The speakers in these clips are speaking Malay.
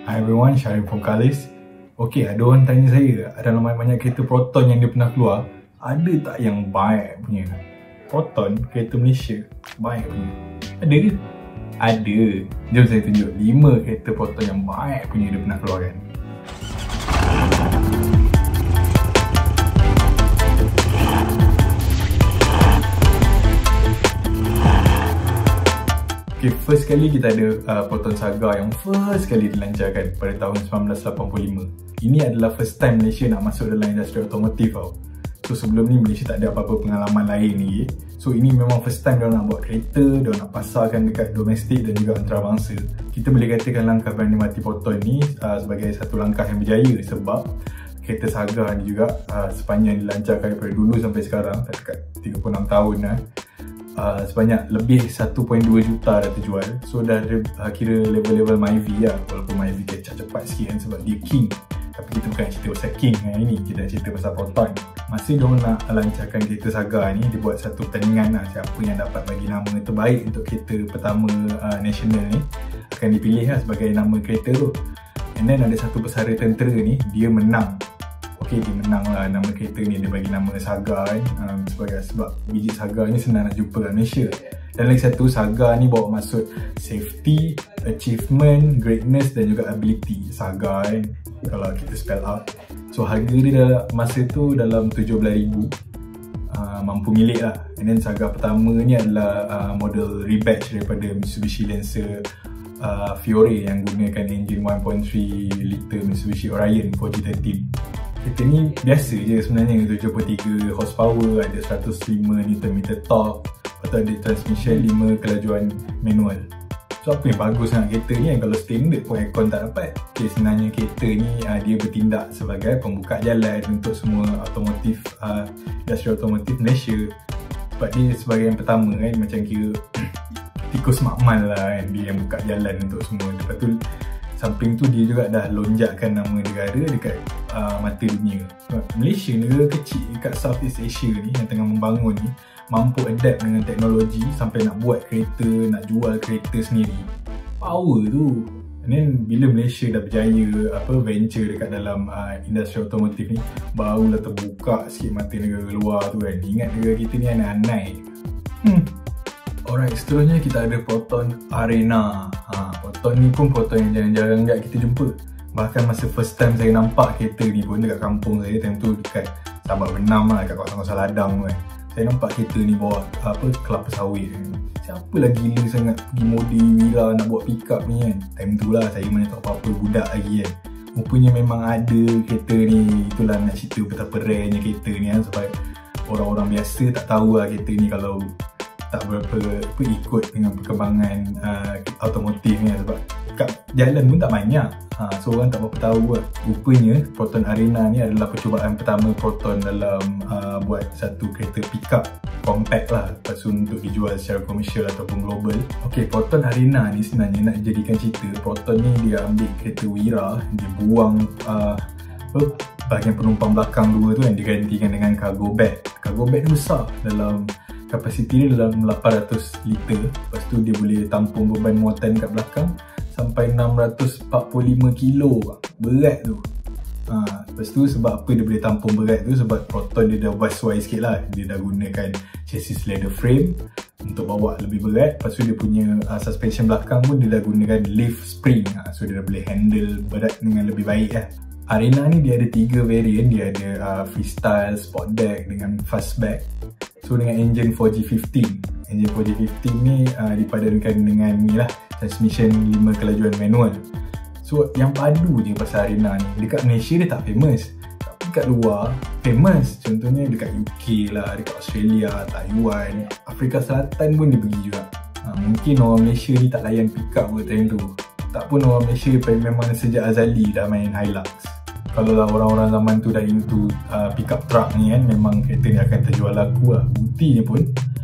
Hi everyone, Syarif from Kalis. Okay, ada orang tanya saya, dalam banyak kereta Proton yang dia pernah keluar, ada tak yang baik punya? Proton, kereta Malaysia, baik punya. Ada ke? Ada. Jom saya tunjuk 5 kereta Proton yang baik punya dia pernah keluarkan. Okay, first kali kita ada Proton Saga yang first kali dilancarkan pada tahun 1985. Ini adalah first time Malaysia nak masuk dalam industri otomotif tau. So sebelum ni Malaysia tak ada apa-apa pengalaman lain lagi. So ini memang first time dia nak buat kereta, dia nak pasarkan dekat domestik dan juga antarabangsa. Kita boleh katakan langkah berani mati Proton ni sebagai satu langkah yang berjaya, sebab kereta Saga ni juga sepanjang dilancarkan daripada dulu sampai sekarang, dekat 36 tahun dah. Sebanyak lebih 1.2 juta dah terjual. So dah kira level-level Myvi lah. Walaupun Myvi kecap cepat sikit kan sebab dia king. Tapi kita bukan cerita pasal king yang ini, kita cerita pasal Proton. Masa diorang nak lancarkan kereta Saga ni, dia buat satu pertandingan lah, siapa yang dapat bagi nama terbaik untuk kereta pertama national ni akan dipilih lah sebagai nama kereta tu. And then ada satu pesara tentera ni, dia menang. Okay, dia menang lah nama kereta ni, dia bagi nama Saga kan, sebab biji Saga ni senang nak jumpa kat Malaysia. Dan lagi satu, Saga ni bawa maksud safety, achievement, greatness dan juga ability. Saga kan, kalau kita spell out. So harga dia masa tu dalam 17,000, mampu milik lah. And then Saga pertama ni adalah model rebatch daripada Mitsubishi Lancer Fiore yang gunakan enjin 1.3 liter Mitsubishi Orion 4G13. Kereta ni biasa je sebenarnya, 73 horsepower, ada 105 Nm torque, lepas tu ada transmission 5 kelajuan manual. So apa yang bagus dengan kereta ni, kalau standard pun aircon tak dapat. Okay, sebenarnya kereta ni dia bertindak sebagai pembuka jalan untuk semua otomotif, industri otomotif Malaysia. Sebab dia sebagai yang pertama kan, macam kira tikus makmal lah kan, dia yang buka jalan untuk semua. Lepas tu samping tu dia juga dah lonjakkan nama negara dekat mata dunia. Malaysia, negara kecil dekat Southeast Asia ni yang tengah membangun ni, mampu adapt dengan teknologi sampai nak buat kereta, nak jual kereta sendiri. Power tu. And then bila Malaysia dah berjaya venture dekat dalam industri otomotif ni, barulah terbuka sikit mata negara luar tu kan. Ingat negara kita ni anai-anai. Alright, seterusnya kita ada Proton Arena. Proton ni pun Proton yang jarang-jarang kat kita jumpa. Bahkan masa first time saya nampak kereta ni pun dekat kampung saya, time tu dekat Sabak Bernam lah, dekat kawasan Ladang tu kan. Saya nampak kereta ni bawa kelapa sawit kan. Siapa lah gila sangat pergi modi Wira nak buat pick up ni kan. Time tu lah saya mana tahu apa-apa, budak lagi kan. Rupanya memang ada kereta ni. Itulah nak cerita betapa rare-nya kereta ni kan. Sebab orang-orang biasa tak tahu lah kereta ni kalau tak berapa ikut dengan perkembangan automotif ni, sebab kat jalan pun tak banyak. So orang tak berapa tahu lah. Rupanya Proton Arena ni adalah percubaan pertama Proton dalam buat satu kereta pickup compact lah, lepas tu untuk dijual secara komersial ataupun global. Okay, Proton Arena ni sebenarnya nak jadikan cerita, Proton ni dia ambil kereta Wira, dia buang bahagian penumpang belakang dua tu yang digantikan dengan cargo bag. Cargo bag ni besar, dalam kapasiti dia dalam 800 liter. Lepas tu dia boleh tampung beban muatan kat belakang sampai 645 kilo berat tu. Lepas tu sebab apa dia boleh tampung berat tu, sebab Proton dia dah wise sikit lah. Dia dah gunakan chassis leather frame untuk bawa lebih berat. Lepas tu dia punya suspension belakang pun dia dah gunakan leaf spring. So dia dah boleh handle berat dengan lebih baik lah. Arena ni dia ada 3 variant. Dia ada freestyle, sport deck dengan fastback. So dengan engine 4G15. Engine 4G15 ni dipadankan dengan ni lah, transmission 5 kelajuan manual. So yang padu je pasal Arena ni, dekat Malaysia dia tak famous, tapi kat luar famous. Contohnya dekat UK lah, dekat Australia, Taiwan, Afrika Selatan pun dia pergi juga. Mungkin orang Malaysia ni tak layan pick up ke time tu. Tak pun orang Malaysia memang sejak azali dah main Hilux. Kalau lah orang-orang zaman tu dah into pickup truck ni kan, memang kereta ni akan terjual laku lah. Buktinya pun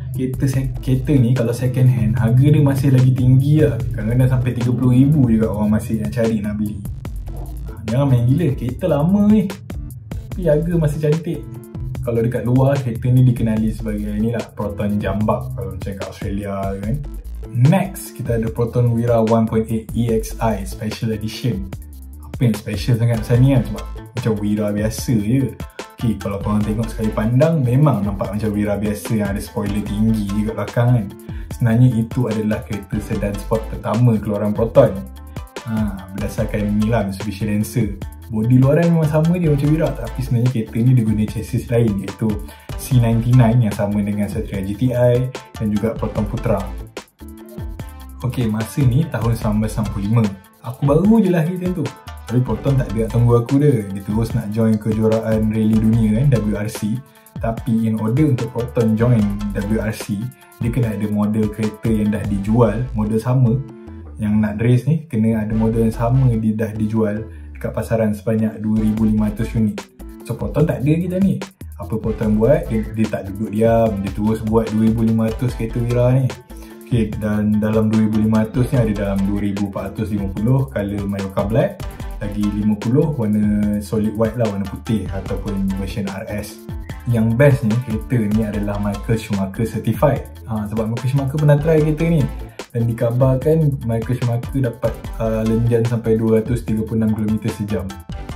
kereta ni kalau second hand, harga dia masih lagi tinggi lah. Kadang-kadang sampai 30,000 juga orang masih nak cari, nak beli. Jangan main gila, kereta lama ni tapi harga masih cantik. Kalau dekat luar, kereta ni dikenali sebagai ni lah, Proton Jambak kalau macam kat Australia kan. Next, kita ada Proton Wira 1.8 EXI Special Edition. Apa yang special sangat pasal ni kan? Sebab macam Wira biasa je. Okay, kalau korang tengok sekali pandang memang nampak macam Wira biasa yang ada spoiler tinggi je kat belakang kan. Sebenarnya itu adalah kereta sedan sport pertama keluaran Proton. Berdasarkan ni lah Mitsubishi Lancer. Bodi luaran memang sama dia macam Wira, tapi sebenarnya kereta ni dia guna chassis lain, iaitu C99 yang sama dengan Satria GTI dan juga Proton Putra. Ok, masa ni tahun 1995. Aku baru je lahir time tu. Tapi Proton tak ada nak tunggu aku dah. Dia terus nak join kejuaraan rally dunia kan, WRC. Tapi in order untuk Proton join WRC, dia kena ada model kereta yang dah dijual, model sama. Yang nak race ni, kena ada model yang sama dia dah dijual dekat pasaran sebanyak 2,500 unit. So Proton tak ada kita ni. Apa Proton buat, dia tak duduk diam. Dia terus buat 2,500 kereta Wira ni. Okay, dan dalam 2,500 ni ada dalam 2,450 colour Mayoka Black, lagi 50 warna solid white lah, warna putih ataupun version RS. Yang best ni, kereta ni adalah Michael Schumacher certified. Sebab Michael Schumacher pernah try kereta ni dan dikabarkan Michael Schumacher dapat lenjan sampai 236 km sejam.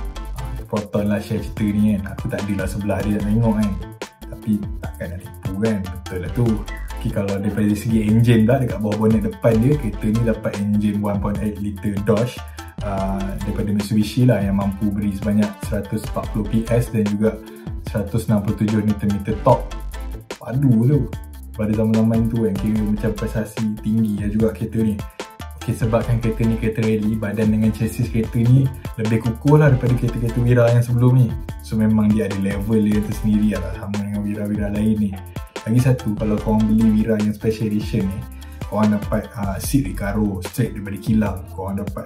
Proton lah share cerita ni kan. Aku tak adalah sebelah dia nak tengok kan, tapi takkan nak tipu kan. Betul lah tu. Okay, kalau daripada segi enjin pula, dekat bawah bonnet depan dia, kereta ni dapat enjin 1.8 litre Dodge daripada Mitsubishi lah, yang mampu beri sebanyak 140 PS dan juga 167 Nm torque. Padu tu pada zaman-zaman tu kan, kira macam prestasi tinggi lah juga kereta ni. Okay, sebabkan kereta ni kereta rally, badan dengan chassis kereta ni lebih kukuh lah daripada kereta-kereta Wira yang sebelum ni. So memang dia ada level dia tersendiri lah, sama dengan Wira-Wira lain ni. Lagi satu, kalau korang beli Wira yang special edition ni, korang dapat seat Recaro straight daripada kilang. Korang dapat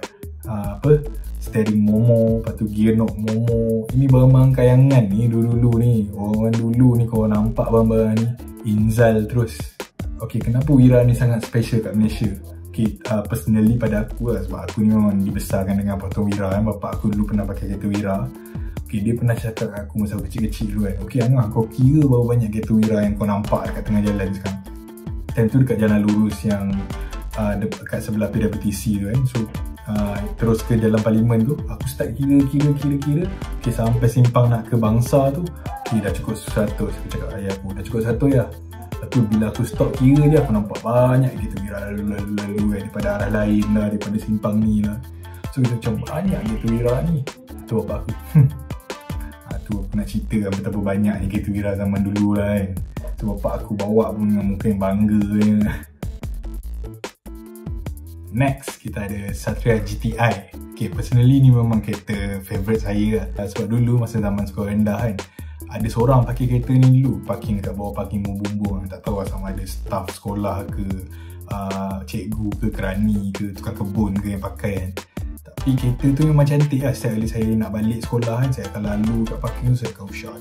steering Momo, lepas tu gear knob Momo. Ini barang-barang kayangan ni dulu-dulu ni. Orang dulu ni korang nampak barang-barang ni Inzal terus. Okay, kenapa Wira ni sangat special kat Malaysia? Okay, personally pada aku lah, sebab aku ni memang dibesarkan dengan Proton Wira kan. Bapak aku dulu pernah pakai kereta Wira. Okay, dia pernah cakap kat aku masa kecil-kecil dulu kan. Okay Angah, kau kira berapa banyak kereta Wira yang kau nampak dekat tengah jalan sekarang? Time tu dekat jalan lurus yang dekat sebelah PWTC tu kan. So terus ke Jalan Parlimen tu, aku start kira. Okay, sampai simpang nak ke Bangsa tu, okay, dah cukup 100. Aku cakap ayah aku, dah cukup 100 ya. Lepas tu bila aku stop kira je, aku nampak banyak kereta Wira lalu kan, daripada arah lain lah, daripada simpang ni lah. So kita macam banyak kereta Wira ni. Tu bapak aku tu aku nak cerita kan betapa banyak ni kereta Wira zaman dulu lah kan. Tu bapak aku bawa pun dengan muka yang bangga je. Next, kita ada Satria GTI. Okay, personally ni memang kereta favourite saya lah. Sebab dulu masa zaman sekolah rendah kan, ada seorang pakai kereta ni dulu, parking dekat bawah parking bumbung-bumbung. Tak tahu lah sama ada staff sekolah ke, cikgu ke, kerani ke, tukang kebun ke yang pakai kan. Tapi kereta tu memang cantik lah. Setiap kali saya nak balik sekolah kan, saya akan lalu kat parking tu, saya akan usah.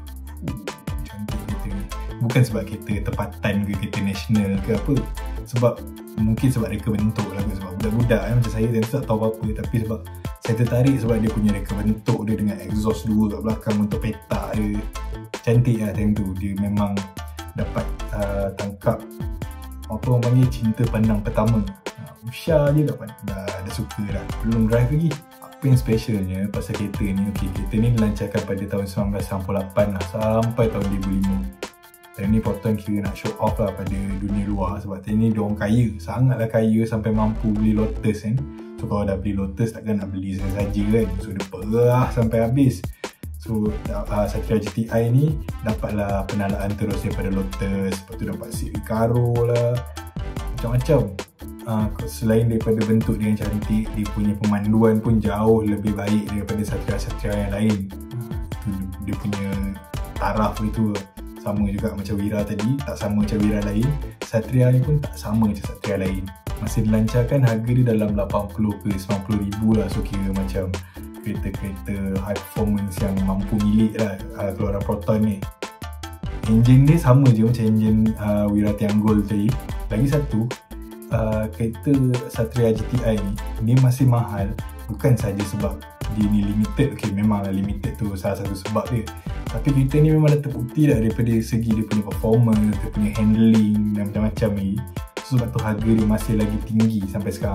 Cantik kereta ni. Bukan sebab kereta tempatan ke, kereta nasional ke apa. Sebab mungkin sebab reka bentuk lah kot. Sebab budak-budak kan macam saya tentu tak tahu apa-apa. Tapi sebab saya tertarik sebab dia punya reka bentuk dia dengan exhaust dua kat belakang untuk petak dia. Cantik lah time tu. Dia memang dapat tangkap apa orang panggil cinta pandang pertama. Usha je dah suka dah. Belum drive lagi. Apa yang specialnya pasal kereta ni, okay, kereta ni dilancarkan pada tahun 1998 lah, sampai tahun 2005. Dan ni Proton kira nak show off lah pada dunia luar. Sebab ni diorang kaya, sangatlah kaya sampai mampu beli Lotus kan. So kalau dah beli Lotus takkan nak beli saja kan. So dia perah sampai habis. So Satria GTI ni dapatlah penalaan terus daripada Lotus. Lepas tu dapat seat Recaro lah, macam-macam. Selain daripada bentuk dia yang cantik, dia punya pemanduan pun jauh lebih baik daripada Satria-Satria yang lain. Dia punya taraf itu sama juga macam Wira tadi, tak sama macam Wira lain. Satria ni pun tak sama macam Satria lain. Masa dilancarkan harga dia dalam 80 ke 90 ribu lah. So kira macam kereta-kereta high performance yang mampu milik lah keluaran Proton ni. Enjin dia sama je macam enjin Wira Tianggol tadi. Lagi satu, kereta Satria GTI ni, dia masih mahal bukan saja sebab dia ni limited. Okay, memanglah limited tu salah satu sebab dia. Tapi kereta ni memang dah terbukti dah daripada segi dia punya performance, dia punya handling dan macam-macam ni. So, sebab tu harga dia masih lagi tinggi sampai sekarang.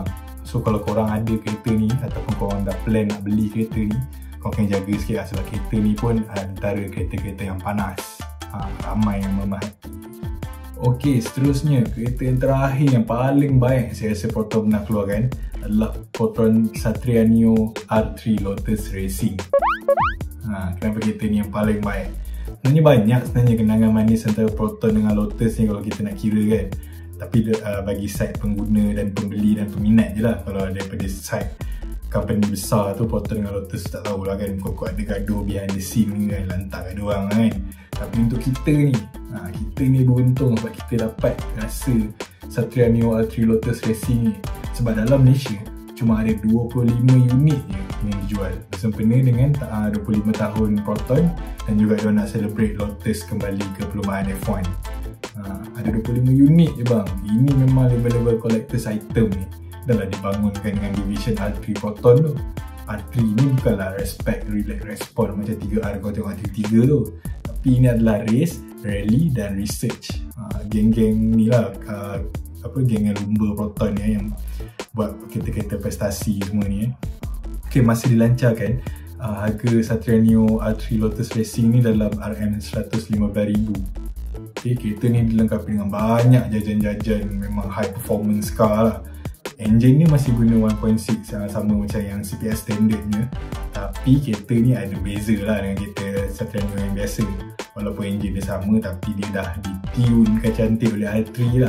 So kalau korang ada kereta ni ataupun korang dah plan nak beli kereta ni, korang kena jaga sikit lah, sebab kereta ni pun antara kereta-kereta yang panas. Ramai yang memerhati. Okey, seterusnya kereta yang terakhir yang paling baik saya rasa Proton pernah keluarkan adalah Proton Satria Neo R3 Lotus Racing. Kenapa kereta ni yang paling baik? Sebenarnya banyak kenangan manis antara Proton dengan Lotus ni kalau kita nak kira kan. Tapi bagi side pengguna dan pembeli dan peminat je lah. Kalau daripada side company besar tu, Proton dengan Lotus tak tahulah kan, kok ada gaduh behind the scene ni kan, lantak kat diorang kan. Tapi untuk kita ni beruntung sebab kita dapat rasa Satria Neo R3 Lotus Racing ni. Sebab dalam Malaysia cuma ada 25 unit je yang dijual bersempena dengan 25 tahun Proton, dan juga dia nak celebrate Lotus kembali ke perlumbaan F1. Ada 25 unit je bang. Ini memang level-level collector's item ni. Dah lah dibangunkan dengan division R3 Proton tu. R3 ni bukanlah respect, relax, respond macam 3R kau tengok R3 tu. Tapi ini adalah race, rally dan research. Geng-geng ni lah, geng yang lumba Proton ni yang buat kereta-kereta prestasi semua ni. Okay, masa dilancarkan, harga Satria Neo R3 Lotus Racing ni dalam RM115,000. Okay, kereta ni dilengkapi dengan banyak jajan-jajan, memang high performance car lah. Engine ni masih guna 1.6 sama macam yang CPS standardnya. Tapi kereta ni ada beza lah dengan kereta Satria Neo yang biasa. Walaupun engine dia sama, tapi dia dah ditune cantik oleh R3 lah.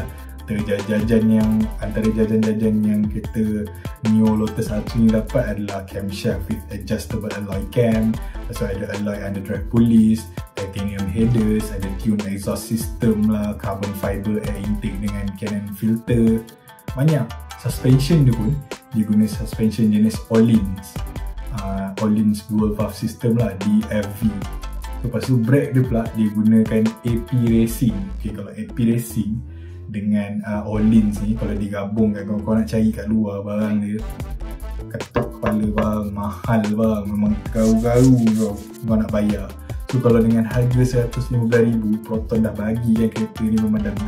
Antara jajan-jajan yang kereta Neo Lotus R3 ni dapat adalah camshaft with adjustable alloy cam. Lepas tu ada alloy underdrive pulleys, titanium headers, ada tune exhaust system lah, carbon fiber air intake dengan Canon filter. Banyak. Suspension dia pun dia guna suspension jenis Öhlins, Öhlins dual valve system lah, DFV. Lepas tu brake dia pula dia gunakan AP Racing. Okay, kalau AP Racing dengan Öhlins ni kalau digabungkan, kalau kau nak cari kat luar barang dia ketuk kepala bang, mahal bang, memang garu-garu kau nak bayar. So kalau dengan harga 115,000, Proton dah bagi kan kereta ni memang dah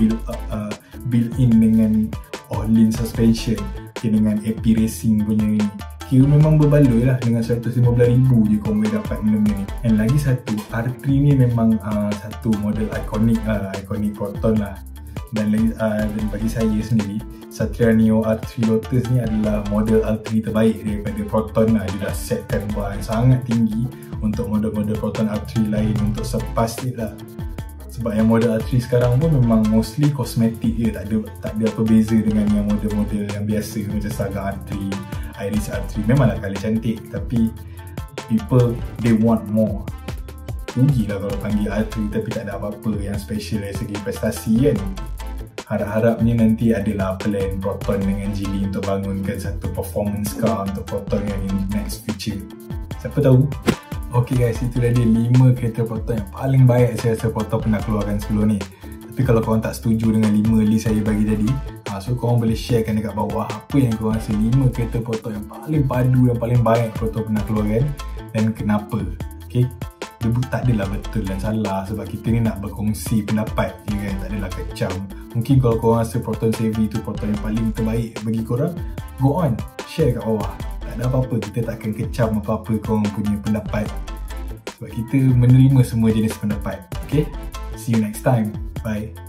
build in dengan Öhlins suspension, dengan AP Racing punya ni. Kira memang berbaloi lah, dengan 115,000 je kau boleh dapat benda-benda ni. Dan lagi satu, R3 ni memang satu model ikonik lah, ikonik Proton lah. Dan bagi saya sendiri, Satria Neo R3 Lotus ni adalah model R3 terbaik daripada Proton lah. Dia dah setkan bar yang sangat tinggi untuk model-model Proton R3 lain untuk surpass it lah. Sebab yang model R3 sekarang pun memang mostly kosmetik je, tak ada apa beza dengan yang model-model yang biasa macam Saga R3, Iris R3. Memanglah kali cantik, tapi people they want more. Rugilah kalau panggil R3 tapi tak ada apa-apa yang special dari segi prestasi kan. Harap-harapnya nanti adalah plan Proton dengan Geely untuk bangunkan satu performance car untuk Proton yang in next future. Siapa tahu? Okay guys, itu dah dia 5 kereta Proton yang paling baik saya rasa Proton pernah keluarkan sebelum ni. Tapi kalau korang tak setuju dengan 5 list saya bagi tadi, so korang boleh sharekan dekat bawah apa yang korang rasa 5 kereta Proton yang paling padu, yang paling baik Proton pernah keluarkan dan kenapa. Okay, dia tak adalah betul dan salah, sebab kita ni nak berkongsi pendapat je kan, tak adalah kecam. Mungkin kalau korang rasa Proton Savvy tu Proton yang paling terbaik bagi korang, go on, share kat bawah. Tak ada apa-apa, kita takkan kecam apa-apa korang punya pendapat, sebab kita menerima semua jenis pendapat. Okay, see you next time, bye.